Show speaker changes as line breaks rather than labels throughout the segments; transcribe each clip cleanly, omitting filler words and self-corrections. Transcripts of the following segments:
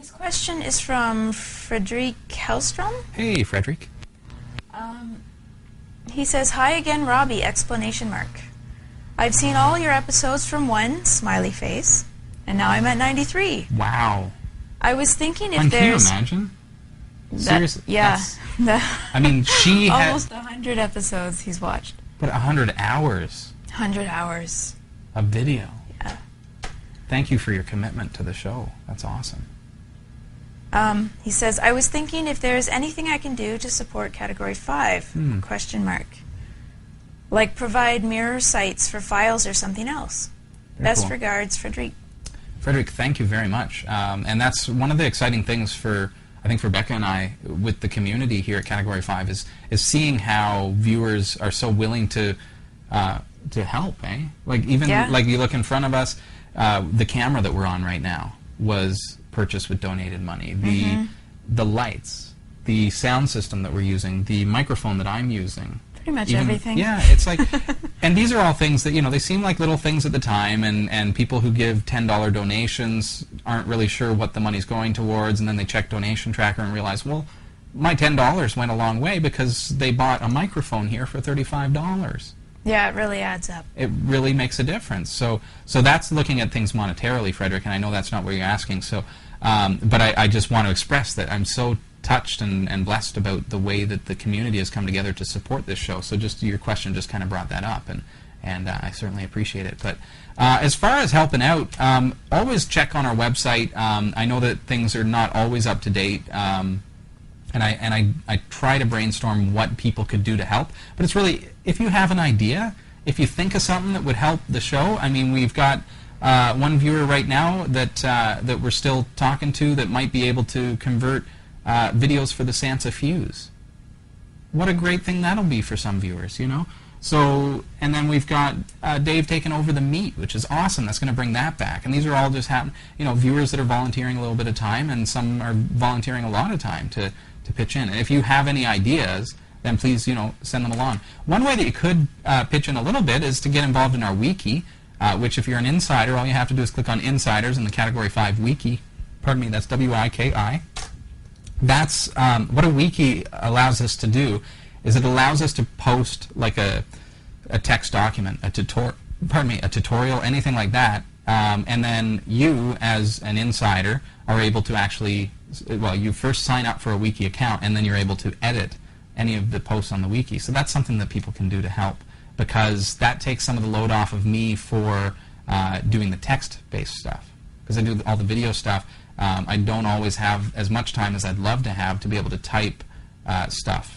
This question is from Frederic Hellstrom.
Hey, Frederic.
He says, "Hi again, Robbie!" Explanation mark. I've seen all your episodes from 1, smiley face, and now I'm at 93.
Wow.
I was thinking if
Can
there's...
you imagine?
Seriously? Yeah.
I mean, she had...
Almost 100 episodes he's watched.
But 100 hours.
100 hours.
Of video.
Yeah.
Thank you for your commitment to the show. That's awesome.
He says, I was thinking if there is anything I can do to support Category 5, question mark. Like provide mirror sites for files or something else.
Very
Best
cool.
regards, Frederic.
Frederic, thank you very much. And that's one of the exciting things for, I think, for Becca and I with the community here at Category 5 is seeing how viewers are so willing to help, eh? Like even like you look in front of us, the camera that we're on right now was purchased with donated money. The lights, the sound system that we're using, the microphone that I'm using.
Pretty much everything.
Yeah, it's like, and these are all things that, you know, they seem like little things at the time, and people who give $10 donations aren't really sure what the money's going towards, and then they check donation tracker and realize, well, my $10 went a long way because they bought a microphone here for $35.
Yeah, it really adds up.
It really makes a difference. So that's looking at things monetarily, Frederic, and I know that's not what you're asking. So, but I just want to express that I'm so touched and blessed about the way that the community has come together to support this show. So just your question just kind of brought that up, and I certainly appreciate it. But as far as helping out, always check on our website. I know that things are not always up to date. And I try to brainstorm what people could do to help. But it's really, if you have an idea, if you think of something that would help the show, I mean, we've got one viewer right now that we're still talking to that might be able to convert videos for the Sansa Fuse. What a great thing that'll be for some viewers, you know? So, and then we've got Dave taking over the meet, which is awesome. That's going to bring that back. And these are all just viewers that are volunteering a little bit of time, and some are volunteering a lot of time to pitch in. And if you have any ideas, then please, send them along. One way that you could pitch in a little bit is to get involved in our wiki, which if you're an insider, all you have to do is click on Insiders in the Category 5 wiki. Pardon me, that's W-I-K-I. That's what a wiki allows us to do, is it allows us to post like a text document, a tutorial, anything like that, and then you, as an insider, are able to actually, well, you first sign up for a wiki account, and then you're able to edit any of the posts on the wiki. So that's something that people can do to help, because that takes some of the load off of me for doing the text-based stuff. Because I do all the video stuff, I don't always have as much time as I'd love to have to be able to type stuff.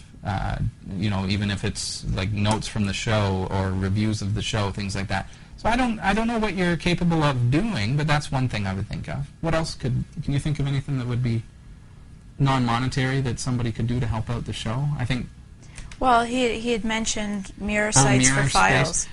Even if it's like notes from the show or reviews of the show, things like that. So I don't know what you're capable of doing, but that's one thing I would think of. What else can you think of anything that would be non-monetary that somebody could do to help out the show? I think. Well,
he had mentioned mirror sites for files.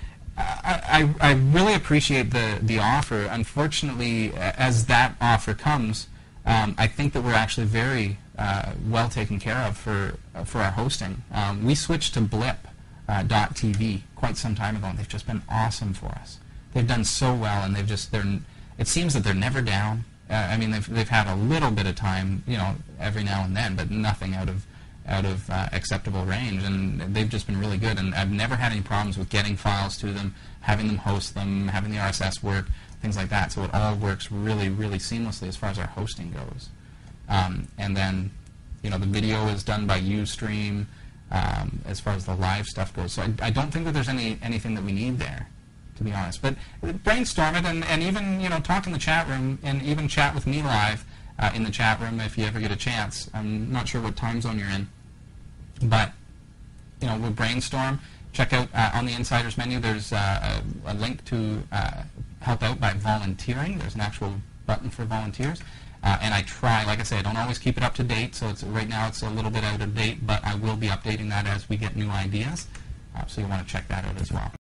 I really appreciate the offer. Unfortunately, as that offer comes, I think that we're actually very well taken care of for our hosting. We switched to blip.tv quite some time ago, and they've just been awesome for us. They've done so well, and it seems that they're never down. I mean, they've had a little bit of time, every now and then, but nothing out of acceptable range, and they've just been really good. And I've never had any problems with getting files to them, having them host them, having the RSS work, things like that. So it all works really, really seamlessly as far as our hosting goes. And then, the video is done by Ustream as far as the live stuff goes. So I don't think that there's anything that we need there, to be honest. But brainstorm it, and even talk in the chat room, and even chat with me live in the chat room if you ever get a chance. I'm not sure what time zone you're in, but we'll brainstorm. Check out on the Insiders menu. There's a link to help out by volunteering. There's an actual button for volunteers. And I try, like I say, I don't always keep it up to date, so right now it's a little bit out of date, but I will be updating that as we get new ideas. So you want to check that out as well.